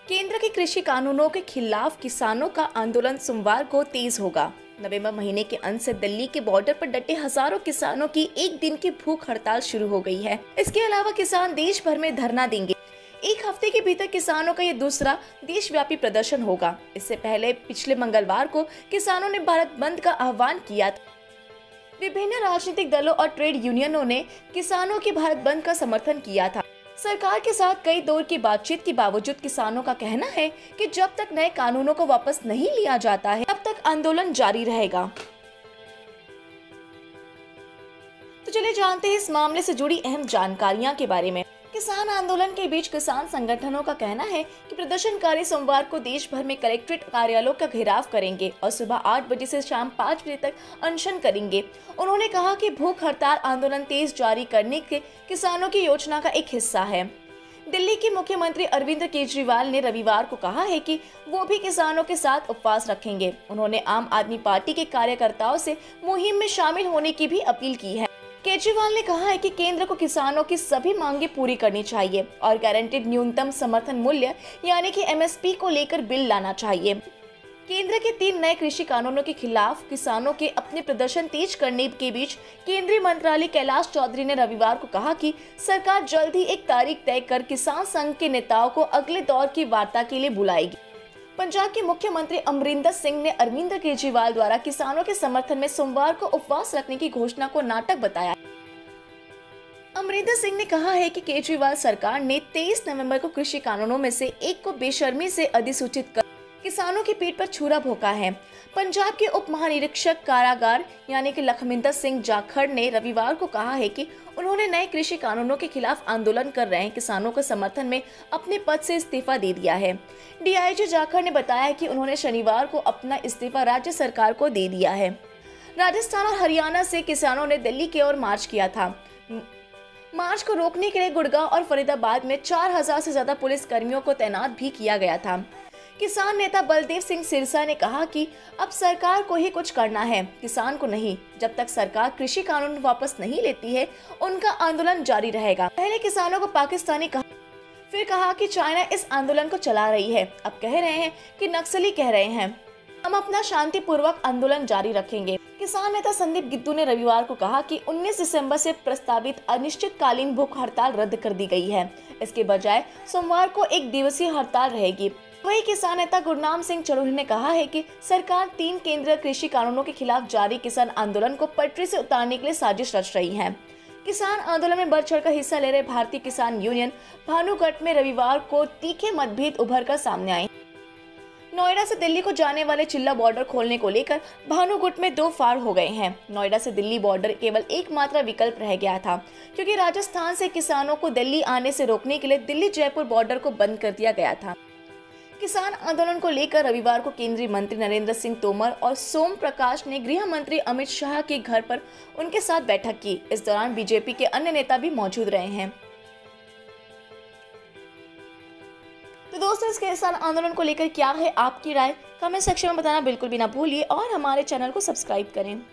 केंद्र के कृषि कानूनों के खिलाफ किसानों का आंदोलन सोमवार को तेज होगा। नवंबर महीने के अंत से दिल्ली के बॉर्डर पर डटे हजारों किसानों की एक दिन की भूख हड़ताल शुरू हो गई है। इसके अलावा किसान देश भर में धरना देंगे। एक हफ्ते के भीतर किसानों का ये दूसरा देशव्यापी प्रदर्शन होगा। इससे पहले पिछले मंगलवार को किसानों ने भारत बंद का आह्वान किया था। विभिन्न राजनीतिक दलों और ट्रेड यूनियनों ने किसानों के भारत बंद का समर्थन किया था। सरकार के साथ कई दौर की बातचीत के बावजूद किसानों का कहना है कि जब तक नए कानूनों को वापस नहीं लिया जाता है तब तक आंदोलन जारी रहेगा। तो चलिए जानते हैं इस मामले से जुड़ी अहम जानकारियां के बारे में। किसान आंदोलन के बीच किसान संगठनों का कहना है कि प्रदर्शनकारी सोमवार को देश भर में कलेक्ट्रेट कार्यालयों का घेराव करेंगे और सुबह 8 बजे से शाम 5 बजे तक अनशन करेंगे। उन्होंने कहा कि भूख हड़ताल आंदोलन तेज जारी करने के किसानों की योजना का एक हिस्सा है। दिल्ली के मुख्यमंत्री अरविंद केजरीवाल ने रविवार को कहा है कि वो भी किसानों के साथ उपवास रखेंगे। उन्होंने आम आदमी पार्टी के कार्यकर्ताओं से मुहिम में शामिल होने की भी अपील की है। केजरीवाल ने कहा है कि केंद्र को किसानों की सभी मांगे पूरी करनी चाहिए और गारंटीड न्यूनतम समर्थन मूल्य यानी कि एमएसपी को लेकर बिल लाना चाहिए। केंद्र के 3 नए कृषि कानूनों के खिलाफ किसानों के अपने प्रदर्शन तेज करने के बीच केंद्रीय मंत्री कैलाश चौधरी ने रविवार को कहा कि सरकार जल्द ही एक तारीख तय कर किसान संघ के नेताओं को अगले दौर की वार्ता के लिए बुलाएगी। पंजाब के मुख्यमंत्री अमरिंदर सिंह ने अरविंद केजरीवाल द्वारा किसानों के समर्थन में सोमवार को उपवास रखने की घोषणा को नाटक बताया। अमरिंदर सिंह ने कहा है कि केजरीवाल सरकार ने 23 नवंबर को कृषि कानूनों में से एक को बेशर्मी से अधिसूचित कर किसानों की पीठ पर छुरा भोंका है। पंजाब के उप महानिरीक्षक कारागार यानी कि लखमिंदर सिंह जाखड़ ने रविवार को कहा है कि उन्होंने नए कृषि कानूनों के खिलाफ आंदोलन कर रहे किसानों के समर्थन में अपने पद से इस्तीफा दे दिया है। डीआईजी जाखड़ ने बताया कि उन्होंने शनिवार को अपना इस्तीफा राज्य सरकार को दे दिया है। राजस्थान और हरियाणा से किसानों ने दिल्ली की ओर मार्च किया था। मार्च को रोकने के लिए गुड़गांव और फरीदाबाद में 4000 से ज्यादा पुलिस कर्मियों को तैनात भी किया गया था। किसान नेता बलदेव सिंह सिरसा ने कहा कि अब सरकार को ही कुछ करना है, किसान को नहीं। जब तक सरकार कृषि कानून वापस नहीं लेती है उनका आंदोलन जारी रहेगा। पहले किसानों को पाकिस्तानी कहा, फिर कहा कि चाइना इस आंदोलन को चला रही है, अब कह रहे हैं कि नक्सली कह रहे हैं। हम अपना शांतिपूर्वक आंदोलन जारी रखेंगे। किसान नेता संदीप गिद्दू ने रविवार को कहा कि 19 दिसंबर से प्रस्तावित अनिश्चितकालीन भूख हड़ताल रद्द कर दी गई है। इसके बजाय सोमवार को 1 दिवसीय हड़ताल रहेगी। वही किसान नेता गुरनाम सिंह चड़ूरी ने कहा है कि सरकार 3 केंद्रीय कृषि कानूनों के खिलाफ जारी किसान आंदोलन को पटरी से उतारने के लिए साजिश रच रही है। किसान आंदोलन में बढ़ चढ़कर हिस्सा ले रहे भारतीय किसान यूनियन भानुगढ़ में रविवार को तीखे मतभेद उभर कर सामने आए। नोएडा से दिल्ली को जाने वाले चिल्ला बॉर्डर खोलने को लेकर भानुगढ़ में 2 फाड़ हो गए हैं। नोएडा से दिल्ली बॉर्डर केवल एकमात्र विकल्प रह गया था, क्योंकि राजस्थान से किसानों को दिल्ली आने से रोकने के लिए दिल्ली जयपुर बॉर्डर को बंद कर दिया गया था। किसान आंदोलन को लेकर रविवार को केंद्रीय मंत्री नरेंद्र सिंह तोमर और सोम प्रकाश ने गृह मंत्री अमित शाह के घर पर उनके साथ बैठक की। इस दौरान बीजेपी के अन्य नेता भी मौजूद रहे हैं। तो दोस्तों, इस किसान आंदोलन को लेकर क्या है आपकी राय, कमेंट सेक्शन में बताना बिल्कुल भी ना भूलिए और हमारे चैनल को सब्सक्राइब करें।